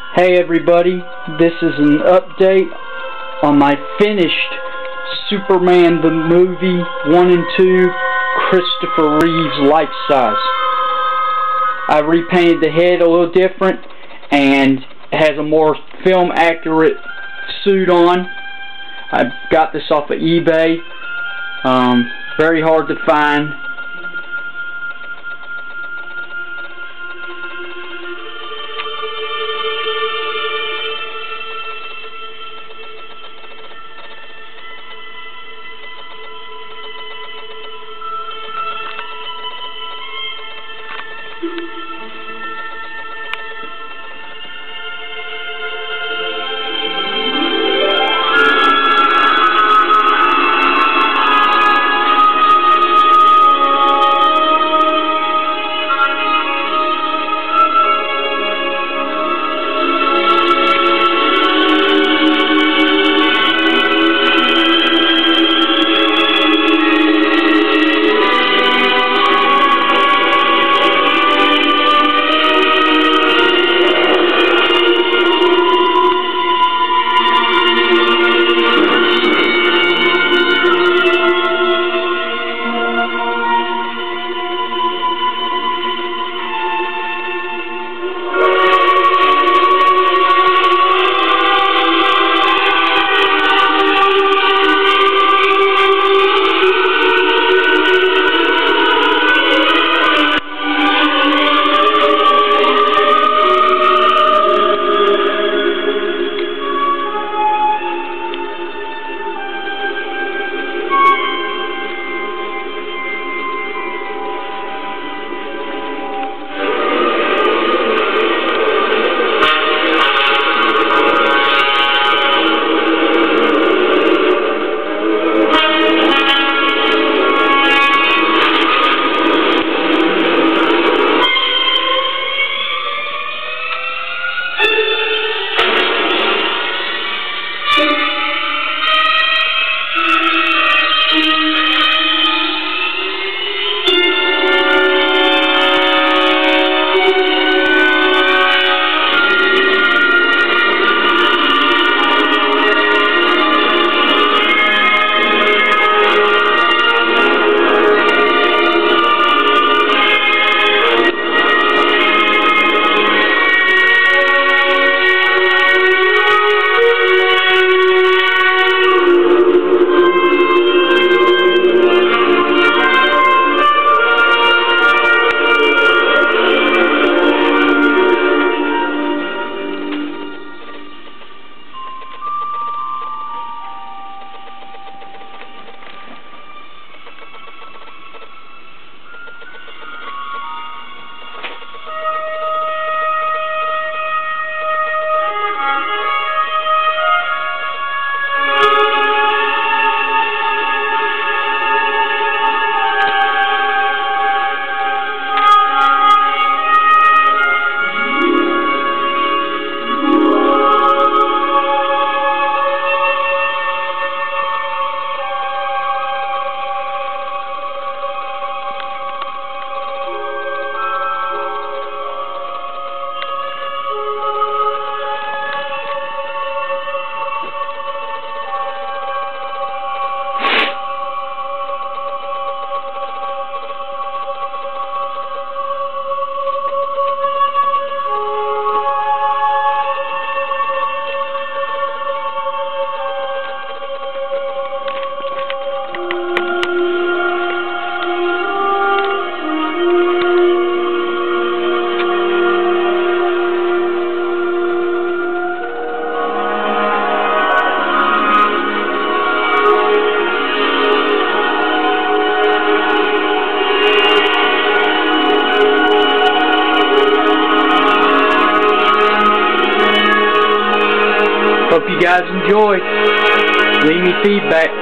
Hey everybody, this is an update on my finished Superman the Movie 1 and 2 Christopher Reeves life size. I repainted the head a little different and has a more film accurate suit on. I got this off of eBay. Very hard to find. Hope you guys enjoy. Leave me feedback.